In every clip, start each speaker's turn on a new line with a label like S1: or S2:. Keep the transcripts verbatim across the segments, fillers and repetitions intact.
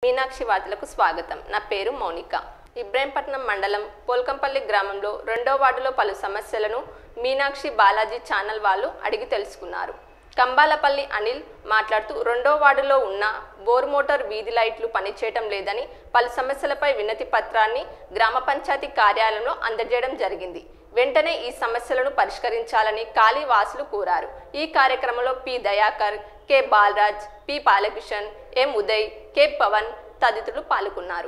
S1: మీనాక్షి వార్తలకు స్వాగతం. నా పేరు మౌనిక. ఇబ్రాహీంపట్నం మండలం పోల్కంపల్లి గ్రామంలో రెండో వార్డులో పలు సమస్యలను మీనాక్షి బాలాజీ ఛానల్ వాళ్ళు అడిగి తెలుసుకున్నారు. కంబాలపల్లి అనిల్ మాట్లాడుతూ రెండో వార్డులో ఉన్న బోర్ మోటార్ వీధి లైట్లు పనిచేయడం లేదని పలు సమస్యలపై వినతి పత్రాన్ని గ్రామ పంచాయతీ కార్యాలయంలో అందజేయడం జరిగింది. వెంటనే ఈ సమస్యలను పరిష్కరించాలని కాళీ వాసులు కోరారు. ఈ కార్యక్రమంలో P Dayakar, K Balaraj, P Balakishan, M Uday, K Pavan తదితరులు పాల్గొన్నారు.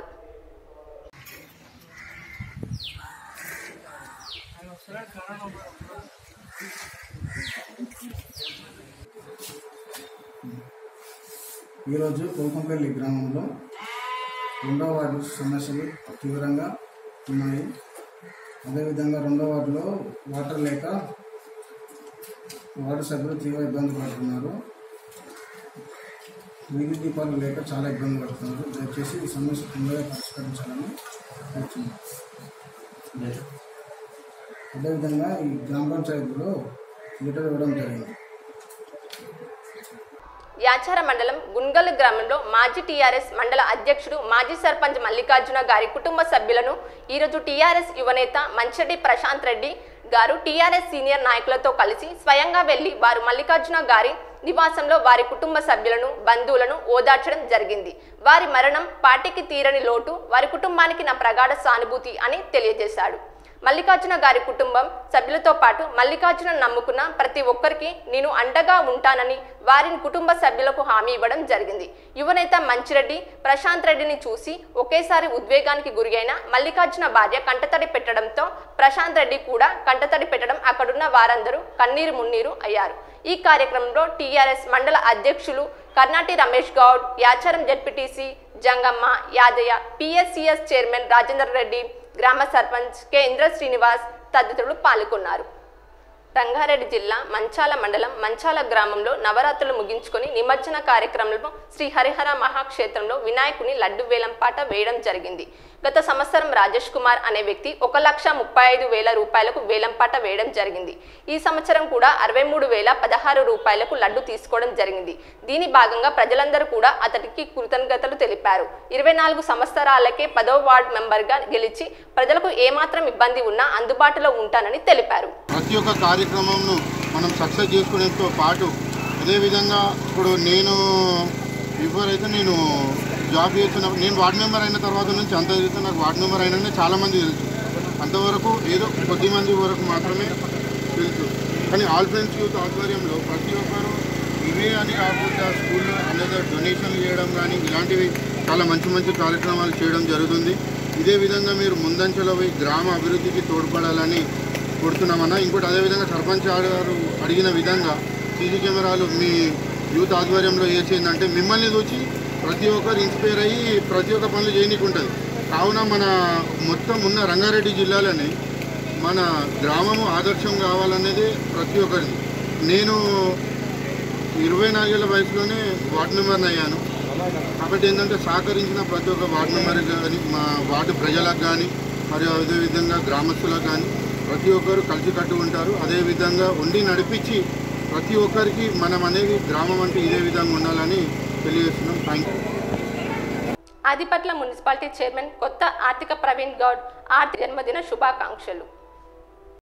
S2: ఈరోజు పోల్కంపల్లి గ్రామంలో రెండవ వార్డు సమస్యలు తీవ్రంగా ఉన్నాయి. అదేవిధంగా రెండవ వార్డులో వాటర్ లేక వార్డు సభ్యులు తీవ్ర ఇబ్బంది పడుతున్నారు. వీధి దీపాలు లేక చాలా ఇబ్బంది పడుతున్నారు. దయచేసి ఈ సమస్య తొందరగా పరిష్కరించాలని కోరుతున్నాను. అదేవిధంగా ఈ గ్రామ పంచాయతీలో లీటర్ ఇవ్వడం జరిగింది.
S1: యాచార మండలం గున్గల్ గ్రామంలో మాజీ టీఆర్ఎస్ మండల అధ్యక్షుడు మాజీ సర్పంచ్ మల్లికార్జున గారి కుటుంబ సభ్యులను ఈరోజు టీఆర్ఎస్ యువనేత మంచిరెడ్డి ప్రశాంత్ రెడ్డి గారు టీఆర్ఎస్ సీనియర్ నాయకులతో కలిసి స్వయంగా వెళ్లి వారు మల్లికార్జున గారి నివాసంలో వారి కుటుంబ సభ్యులను బంధువులను ఓదార్చడం జరిగింది. వారి మరణం పార్టీకి తీరని లోటు, వారి కుటుంబానికి నా ప్రగాఢ సానుభూతి అని తెలియజేశాడు. మల్లికార్జున గారి కుటుంబం సభ్యులతో పాటు మల్లికార్జున నమ్ముకున్న ప్రతి ఒక్కరికి నేను అండగా ఉంటానని వారి కుటుంబ సభ్యులకు హామీ ఇవ్వడం జరిగింది. యువనేత మంచిరెడ్డి ప్రశాంత్ రెడ్డిని చూసి ఒకేసారి ఉద్వేగానికి గురి అయిన మల్లికార్జున భార్య కంటతడి పెట్టడంతో ప్రశాంత్ రెడ్డి కూడా కంటతడి పెట్టడం అక్కడున్న వారందరూ కన్నీరు మున్నీరు అయ్యారు. ఈ కార్యక్రమంలో టీఆర్ఎస్ మండల అధ్యక్షులు Karnati Ramesh Goud, Yacharam ZPTC Jangamma, Yadayya, PSCS chairman Rajender Reddy, గ్రామ సర్పంచ్ కె ఇంద్ర శ్రీనివాస్ తదితరులు పాల్గొన్నారు. రంగారెడ్డి జిల్లా మంచాల మండలం మంచాల గ్రామంలో నవరాత్రులు ముగించుకొని నిమజ్జన కార్యక్రమంలో శ్రీ హరిహర మహాక్షేత్రంలో వినాయకుని లడ్డు వేలంపాట వేయడం జరిగింది. గత సంవత్సరం రాజేష్ కుమార్ అనే వ్యక్తి ఒక లక్ష ముప్పై ఐదు వేల రూపాయలకు వేలంపాట వేయడం జరిగింది. ఈ సంవత్సరం కూడా అరవై మూడు వేల పదహారు రూపాయలకు లడ్డు తీసుకోవడం జరిగింది. దీని భాగంగా ప్రజలందరూ కూడా అతడికి కృతజ్ఞతలు తెలిపారు. ఇరవై నాలుగు సంవత్సరాలకే పదో వార్డు మెంబర్గా గెలిచి ప్రజలకు ఏమాత్రం ఇబ్బంది ఉన్నా అందుబాటులో ఉంటానని తెలిపారు.
S3: ప్రతి ఒక్క కార్యక్రమంను మనం సక్సెస్ చేసుకునేతో పాటు అదేవిధంగా ఇప్పుడు నేను బిఫోర్ అయితే నేను జాబ్ చేస్తున్నప్పుడు నేను వార్డు మెంబర్ అయిన తర్వాత నుంచి అంత తెలిసి నాకు వార్డు మెంబర్ అయినా చాలామంది తెలుసు. అంతవరకు ఏదో కొద్ది మంది వరకు మాత్రమే తెలుసు. కానీ ఆల్ ఫ్రెండ్స్ యూత్ ఆధ్వర్యంలో ప్రతి ఒక్కరు ఇవే అని కాకుండా స్కూల్లో అందరూ డొనేషన్లు చేయడం కానీ ఇలాంటివి చాలా మంచి మంచి కార్యక్రమాలు చేయడం జరుగుతుంది. ఇదే విధంగా మీరు ముందంచెలో పోయి గ్రామ అభివృద్ధికి తోడ్పడాలని కొడుతున్నామన్నా. ఇంకోటి అదేవిధంగా సర్పంచ్ గారు అడిగిన విధంగా సీసీ కెమెరాలు మీ యూత్ ఆధ్వర్యంలో వేసిందంటే మిమ్మల్ని చూసి ప్రతి ఒక్కరు ఇన్స్పైర్ అయ్యి ప్రతి ఒక్క పనులు చేయనీకి ఉంటుంది. కావున మన మొత్తం ఉన్న రంగారెడ్డి జిల్లాలోనే మన గ్రామము ఆదర్శం కావాలనేది ప్రతి ఒక్కరిది. నేను ఇరవై నాలుగేళ్ల వయసులోనే వార్డు మెంబర్ని అయ్యాను. కాబట్టి ఏంటంటే సహకరించిన ప్రతి ఒక్క వార్డు మెంబర్కి కానీ మా వార్డు ప్రజలకు కానీ మరియు అదేవిధంగా గ్రామస్తులకు కానీ ప్రతి ఒక్కరు కలిసికట్టు ఉంటారు. అదేవిధంగా ఉండి నడిపించి ప్రతి ఒక్కరికి మనం అనేది గ్రామం అంటే ఇదే విధంగా ఉండాలని తెలియజేస్తున్నాం. Thank you.
S1: Adibatla municipality chairman కొత్త ఆర్థిక ప్రవీణ్ గౌడ్ ఆర్థిక జన్మదిన శుభాకాంక్షలు.